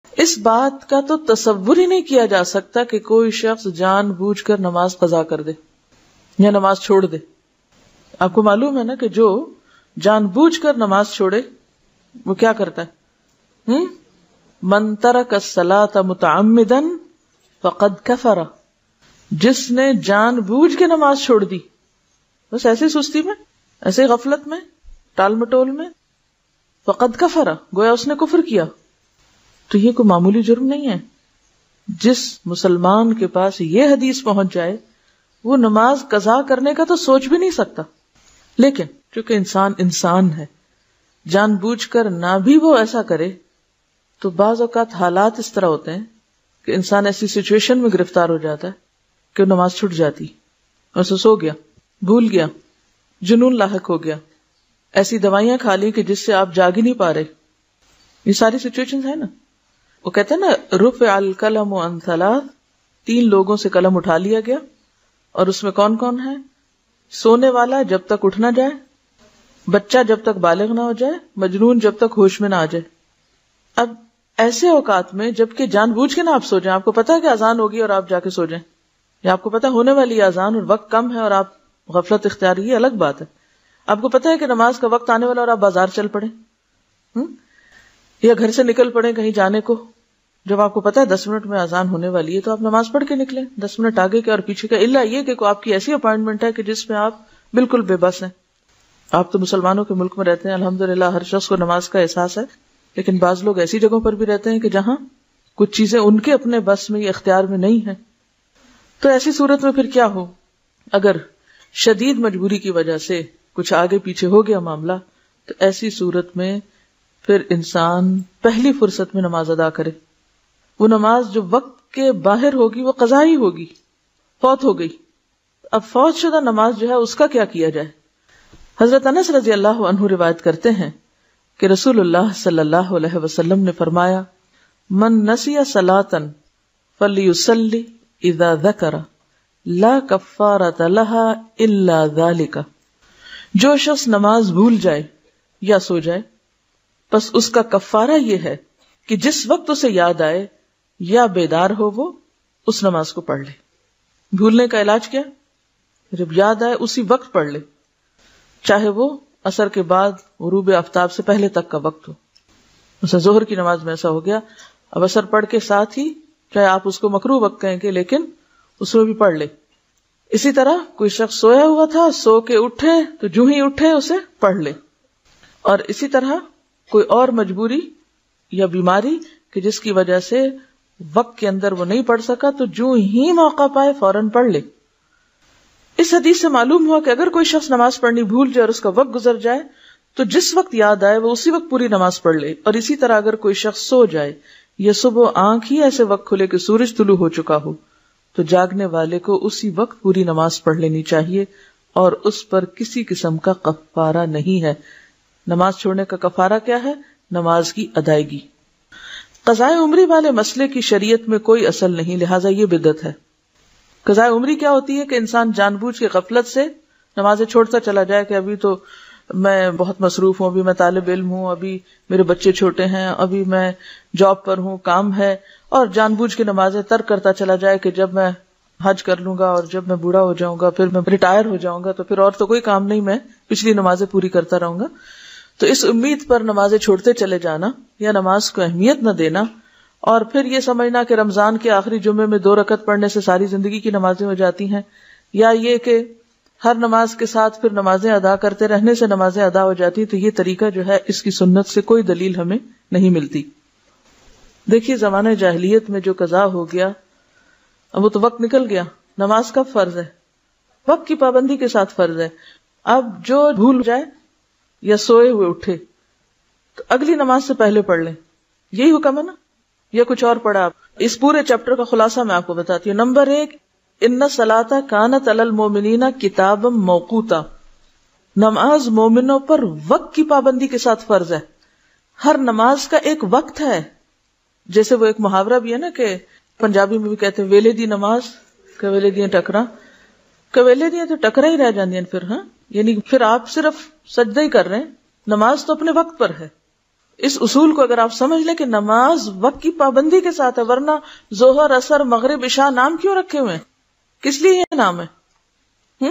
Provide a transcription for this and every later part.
اس بات کا تو تصور ہی نہیں کیا جا سکتا کہ کوئی شخص جان بوجھ کر نماز قضا کر دے یا نماز چھوڑ دے. آپ کو معلوم ہے نا کہ جو جان بوجھ کر نماز چھوڑے وہ کیا کرتا ہے؟ من ترک الصلاۃ متعمدا فقد کفر. جس نے جان بوجھ کے نماز چھوڑ دی بس ایسے سستی میں، ایسے غفلت میں، ٹال مٹول میں، فقد کفر، گویا اس نے کفر کیا. تو یہ کوئی معمولی جرم نہیں ہے. جس مسلمان کے پاس یہ حدیث پہنچ جائے وہ نماز قضا کرنے کا تو سوچ بھی نہیں سکتا. لیکن چونکہ انسان ہے، جان بوجھ کر نہ بھی وہ ایسا کرے تو بعض اوقات حالات اس طرح ہوتے ہیں کہ انسان ایسی سچویشن میں گرفتار ہو جاتا ہے کہ وہ نماز چھوٹ جاتی، اور سو گیا، بھول گیا، جنون لاحق ہو گیا، ایسی دوائیاں کھا لی کہ جس سے آپ جاگ ہی نہیں پا رہے. یہ ساری سچویشن ہے نا. وہ کہتے ہیں نا رفع القلم عن ثلاث، 3 لوگوں سے قلم اٹھا لیا گیا. اور اس میں کون کون ہے؟ سونے والا جب تک اٹھ نہ جائے، بچہ جب تک بالغ نہ ہو جائے، مجنون جب تک ہوش میں نہ آ جائے. اب ایسے اوقات میں جبکہ جان بوجھ کے نہ آپ سو جائیں، آپ کو پتا ہے کہ اذان ہوگی اور آپ جا کے سو جائیں، یا آپ کو پتا ہونے والی اذان اور وقت کم ہے اور آپ غفلت اختیار کی، الگ بات ہے. آپ کو پتا ہے کہ نماز کا وقت آنے والا اور آپ بازار چل پڑے یا گھر سے نکل پڑے کہیں جانے کو. جب آپ کو پتا ہے 10 منٹ میں اذان ہونے والی ہے تو آپ نماز پڑھ کے نکلیں 10 منٹ آگے کے اور پیچھے کا، الا یہ کہ آپ کی ایسی اپائنٹمنٹ ہے کہ جس میں آپ بالکل بے بس ہیں. آپ تو مسلمانوں کے ملک میں رہتے ہیں، الحمدللہ ہر شخص کو نماز کا احساس ہے، لیکن بعض لوگ ایسی جگہوں پر بھی رہتے ہیں کہ جہاں کچھ چیزیں ان کے اپنے بس میں یا اختیار میں نہیں ہیں. تو ایسی صورت میں پھر کیا ہو؟ اگر شدید مجبوری کی وجہ سے کچھ آگے پیچھے ہو گیا معاملہ، تو ایسی صورت میں پھر انسان پہلی فرصت میں نماز ادا کرے. وہ نماز جو وقت کے باہر ہوگی وہ قضا ہی ہوگی، فوت ہو گئی. اب فوت شدہ نماز جو ہے اس کا کیا کیا جائے؟ حضرت انس رضی اللہ عنہ روایت کرتے ہیں کہ رسول اللہ صلی اللہ علیہ وسلم نے فرمایا، من نسی صلاۃ فلیصلی اذا ذکر لا کفارۃ لها الا ذلک. جو شخص نماز بھول جائے یا سو جائے بس اس کا کفارہ یہ ہے کہ جس وقت اسے یاد آئے یا بیدار ہو وہ اس نماز کو پڑھ لے. بھولنے کا علاج کیا؟ جب یاد آئے اسی وقت پڑھ لے، چاہے وہ عصر کے بعد غروب آفتاب سے پہلے تک کا وقت ہو. مثلا ظہر کی نماز میں ایسا ہو گیا، اب عصر پڑھ کے ساتھ ہی، چاہے آپ اس کو مکروہ وقت کہیں گے لیکن اس میں بھی پڑھ لے. اسی طرح کوئی شخص سویا ہوا تھا، سو کے اٹھے تو جو ہی اٹھے اسے پڑھ لے. اور اسی طرح کوئی اور مجبوری یا بیماری کہ جس کی وجہ سے وقت کے اندر وہ نہیں پڑھ سکا تو جو ہی موقع پائے فوراً پڑھ لے. اس حدیث سے معلوم ہوا کہ اگر کوئی شخص نماز پڑھنی بھول جائے اور اس کا وقت گزر جائے تو جس وقت یاد آئے وہ اسی وقت پوری نماز پڑھ لے. اور اسی طرح اگر کوئی شخص سو جائے یا صبح آنکھ ہی ایسے وقت کھلے کہ سورج طلوع ہو چکا ہو تو جاگنے والے کو اسی وقت پوری نماز پڑھ لینی چاہیے اور اس پر کسی قسم کا کفارہ نہیں ہے. نماز چھوڑنے کا کفارہ کیا ہے؟ نماز کی ادائیگی. قضاء عمری والے مسئلے کی شریعت میں کوئی اصل نہیں، لہٰذا یہ بدعت ہے. قضاء عمری کیا ہوتی ہے کہ انسان جان بوجھ کے غفلت سے نمازیں چھوڑتا چلا جائے کہ ابھی تو میں بہت مصروف ہوں، ابھی میں طالب علم ہوں، ابھی میرے بچے چھوٹے ہیں، ابھی میں جاب پر ہوں، کام ہے، اور جان بوجھ کے نمازیں ترک کرتا چلا جائے کہ جب میں حج کر لوں گا اور جب میں بوڑھا ہو جاؤں گا، پھر میں ریٹائر ہو جاؤں گا تو پھر اور تو کوئی کام نہیں، میں پچھلی نمازیں پوری کرتا رہوں گا. تو اس امید پر نمازیں چھوڑتے چلے جانا یا نماز کو اہمیت نہ دینا اور پھر یہ سمجھنا کہ رمضان کے آخری جمعے میں 2 رکعت پڑھنے سے ساری زندگی کی نمازیں ہو جاتی ہیں، یا یہ کہ ہر نماز کے ساتھ پھر نمازیں ادا کرتے رہنے سے نمازیں ادا ہو جاتی، تو یہ طریقہ جو ہے اس کی سنت سے کوئی دلیل ہمیں نہیں ملتی. دیکھیے زمانہ جاہلیت میں جو قضا ہو گیا اب وہ تو وقت نکل گیا. نماز کب فرض ہے؟ وقت کی پابندی کے ساتھ فرض ہے. اب جو بھول جائے یا سوئے ہوئے اٹھے تو اگلی نماز سے پہلے پڑھ لیں، یہی حکم ہے نا، یا کچھ اور پڑھا آپ؟ اس پورے چیپٹر کا خلاصہ میں آپ کو بتاتی ہوں. نمبر 1، ان الصلاۃ کانت علی المؤمنین کتابا موقوتا. نماز مومنوں پر وقت کی پابندی کے ساتھ فرض ہے. ہر نماز کا ایک وقت ہے. جیسے وہ ایک محاورہ بھی ہے نا کہ پنجابی میں بھی کہتے ہیں ویلے دی نماز کویلے دیاں ٹکرا، کویلے دیاں تو ٹکرا ہی رہ جاندیاں پھر. ہاں یعنی پھر آپ صرف سجدہ ہی کر رہے ہیں، نماز تو اپنے وقت پر ہے. اس اصول کو اگر آپ سمجھ لیں کہ نماز وقت کی پابندی کے ساتھ ہے، ورنہ ظہر، عصر، مغرب، عشاء نام کیوں رکھے ہوئے ہیں؟ کس لیے یہ نام ہے؟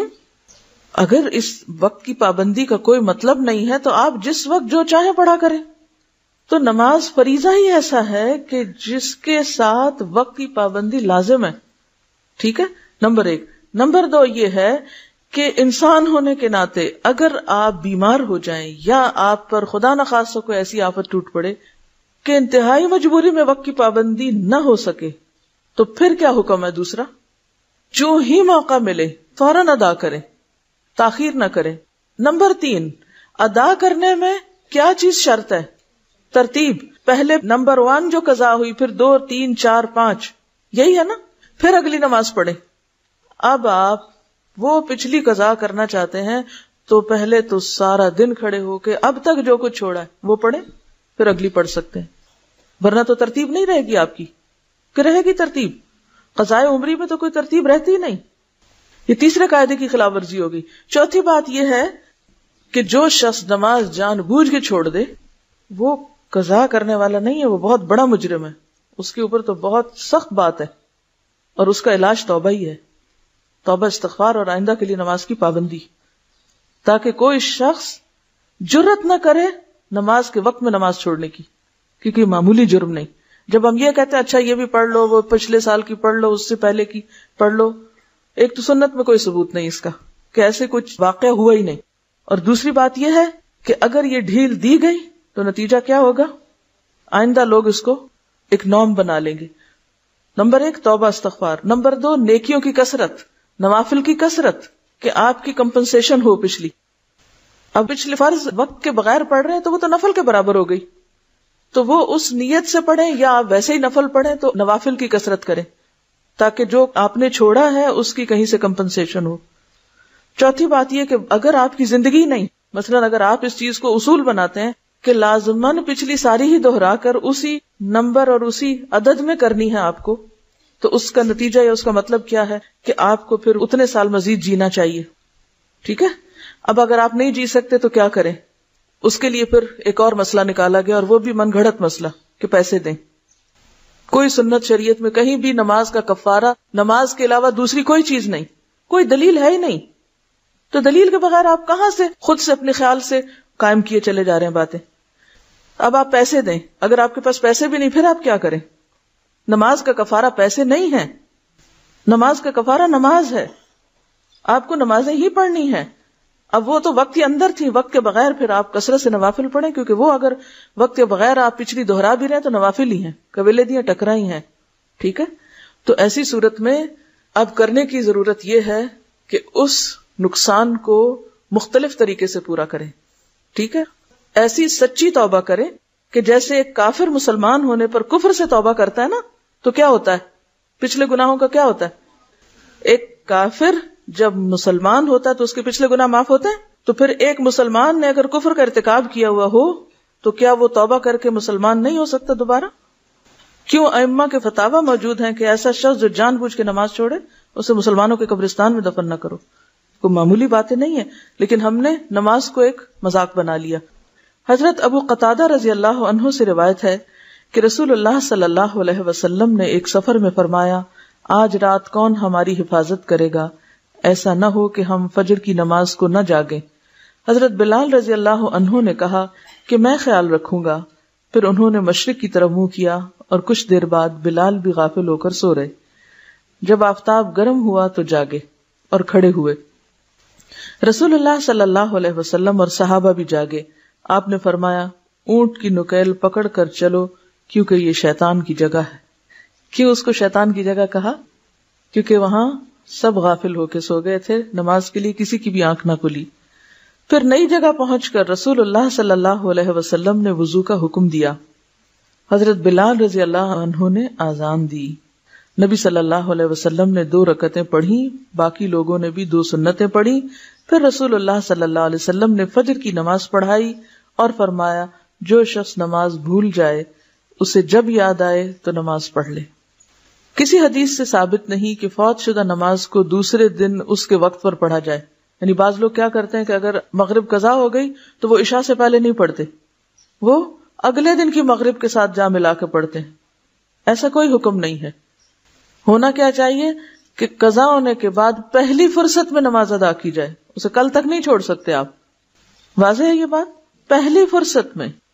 اگر اس وقت کی پابندی کا کوئی مطلب نہیں ہے تو آپ جس وقت جو چاہیں پڑھا کریں. تو نماز فریضہ ہی ایسا ہے کہ جس کے ساتھ وقت کی پابندی لازم ہے. ٹھیک ہے، نمبر 1. نمبر 2 یہ ہے کہ انسان ہونے کے ناطے اگر آپ بیمار ہو جائیں یا آپ پر خدا نخواستہ کوئی ایسی آفت ٹوٹ پڑے کہ انتہائی مجبوری میں وقت کی پابندی نہ ہو سکے، تو پھر کیا حکم ہے؟ دوسرا، جو ہی موقع ملے فوراً ادا کریں، تاخیر نہ کریں. نمبر 3، ادا کرنے میں کیا چیز شرط ہے؟ ترتیب. پہلے نمبر 1 جو قضا ہوئی، پھر 2، 3، 4، 5، یہی ہے نا، پھر اگلی نماز پڑھیں. اب آپ وہ پچھلی قضا کرنا چاہتے ہیں تو پہلے تو سارا دن کھڑے ہو کے اب تک جو کچھ چھوڑا ہے وہ پڑھیں، پھر اگلی پڑھ سکتے ہیں. ورنہ تو ترتیب نہیں رہے گی آپ کی. کہ رہے گی ترتیب؟ قضائے عمری میں تو کوئی ترتیب رہتی ہی نہیں. یہ تیسرے قاعدے کی خلاف ورزی ہوگی. چوتھی بات یہ ہے کہ جو شخص نماز جان بوجھ کے چھوڑ دے وہ قضا کرنے والا نہیں ہے، وہ بہت بڑا مجرم ہے. اس کے اوپر تو بہت سخت بات ہے، اور اس کا علاج توبہ ہی ہے. توبہ، استغفار اور آئندہ کے لیے نماز کی پابندی، تاکہ کوئی شخص جرت نہ کرے نماز کے وقت میں نماز چھوڑنے کی، کیونکہ یہ معمولی جرم نہیں. جب ہم یہ کہتے ہیں اچھا یہ بھی پڑھ لو، وہ پچھلے سال کی پڑھ لو، اس سے پہلے کی پڑھ لو، ایک تو سنت میں کوئی ثبوت نہیں اس کا کہ ایسے کچھ واقعہ ہوا ہی نہیں، اور دوسری بات یہ ہے کہ اگر یہ ڈھیل دی گئی تو نتیجہ کیا ہوگا؟ آئندہ لوگ اس کو ایک نارم بنا لیں گے. نمبر 1 توبہ استغفار. نمبر 2 نیکیوں کی کثرت، نوافل کی کثرت، کہ آپ کی کمپنسیشن ہو پچھلی. اب پچھلے فرض وقت کے بغیر پڑھ رہے ہیں تو وہ تو نفل کے برابر ہو گئی، تو وہ اس نیت سے پڑھیں یا آپ ویسے ہی نفل پڑھیں تو نوافل کی کثرت کریں تاکہ جو آپ نے چھوڑا ہے اس کی کہیں سے کمپنسیشن ہو. چوتھی بات یہ کہ اگر آپ کی زندگی نہیں، مثلا اگر آپ اس چیز کو اصول بناتے ہیں کہ لازماً پچھلی ساری ہی دہرا کر اسی نمبر اور اسی عدد میں کرنی ہے آپ کو، تو اس کا نتیجہ یا اس کا مطلب کیا ہے کہ آپ کو پھر اتنے سال مزید جینا چاہیے. ٹھیک ہے. اب اگر آپ نہیں جی سکتے تو کیا کریں؟ اس کے لیے پھر ایک اور مسئلہ نکالا گیا، اور وہ بھی من گھڑت مسئلہ کہ پیسے دیں. کوئی سنت شریعت میں کہیں بھی نماز کا کفارہ نماز کے علاوہ دوسری کوئی چیز نہیں، کوئی دلیل ہے ہی نہیں. تو دلیل کے بغیر آپ کہاں سے خود سے اپنے خیال سے قائم کیے چلے جا رہے ہیں باتیں. اب آپ پیسے دیں، اگر آپ کے پاس پیسے بھی نہیں پھر آپ کیا کریں؟ نماز کا کفارہ پیسے نہیں ہے، نماز کا کفارہ نماز ہے، آپ کو نمازیں ہی پڑھنی ہیں. اب وہ تو وقت کے اندر تھی، وقت کے بغیر پھر آپ کثرت سے نوافل پڑھیں، کیونکہ وہ اگر وقت کے بغیر آپ پچھلی دہرا بھی رہے تو نوافل ہی ہیں، قبیلے دیاں ٹکرا ہی ہیں. ٹھیک ہے. تو ایسی صورت میں اب کرنے کی ضرورت یہ ہے کہ اس نقصان کو مختلف طریقے سے پورا کریں. ٹھیک ہے. ایسی سچی توبہ کریں کہ جیسے ایک کافر مسلمان ہونے پر کفر سے توبہ کرتا ہے نا، تو کیا ہوتا ہے؟ پچھلے گناہوں کا کیا ہوتا ہے؟ ایک کافر جب مسلمان ہوتا ہے تو اس کے پچھلے گناہ معاف ہوتے ہیں. تو پھر ایک مسلمان نے اگر کفر کا ارتکاب کیا ہوا ہو تو کیا وہ توبہ کر کے مسلمان نہیں ہو سکتا دوبارہ؟ کیوں ائمہ کے فتاوی موجود ہیں کہ ایسا شخص جو جان بوجھ کے نماز چھوڑے اسے مسلمانوں کے قبرستان میں دفن نہ کرو. کوئی معمولی باتیں نہیں ہیں، لیکن ہم نے نماز کو ایک مذاق بنا لیا. حضرت ابو قتادہ رضی اللہ عنہ سے روایت ہے کہ رسول اللہ صلی اللہ علیہ وسلم نے ایک سفر میں فرمایا، آج رات کون ہماری حفاظت کرے گا، ایسا نہ ہو کہ ہم فجر کی نماز کو نہ جاگیں. حضرت بلال رضی اللہ عنہ نے کہا کہ میں خیال رکھوں گا. پھر انہوں نے مشرق کی طرف منہ کیا اور کچھ دیر بعد بلال بھی غافل ہو کر سو رہے. جب آفتاب گرم ہوا تو جاگے اور کھڑے ہوئے. رسول اللہ صلی اللہ علیہ وسلم اور صحابہ بھی جاگے. آپ نے فرمایا، اونٹ کی نکیل پکڑ کر چلو کیونکہ یہ شیطان کی جگہ ہے. کیوں اس کو شیطان کی جگہ کہا؟ کیونکہ وہاں سب غافل ہو کے سو گئے تھے، نماز کے لیے کسی کی بھی آنکھ نہ کھلی. پھر نئی جگہ پہنچ کر رسول اللہ صلی اللہ علیہ وسلم نے وضو کا حکم دیا. حضرت بلال رضی اللہ عنہ نے آذان دی. نبی صلی اللہ علیہ وسلم نے 2 رکعتیں پڑھی، باقی لوگوں نے بھی 2 سنتیں پڑھی. پھر رسول اللہ صلی اللہ علیہ وسلم نے فجر کی نماز پڑھائی اور فرمایا، جو شخص نماز بھول جائے اسے جب یاد آئے تو نماز پڑھ لے. کسی حدیث سے ثابت نہیں کہ فوت شدہ نماز کو دوسرے دن اس کے وقت پر پڑھا جائے. یعنی بعض لوگ کیا کرتے ہیں کہ اگر مغرب قضا ہو گئی تو وہ عشاء سے پہلے نہیں پڑھتے، وہ اگلے دن کی مغرب کے ساتھ جا ملا کے پڑھتے ہیں. ایسا کوئی حکم نہیں ہے. ہونا کیا چاہیے کہ قضا ہونے کے بعد پہلی فرصت میں نماز ادا کی جائے, اسے کل تک نہیں چھوڑ سکتے آپ. واضح ہے یہ بات؟ پہلی فرصت میں.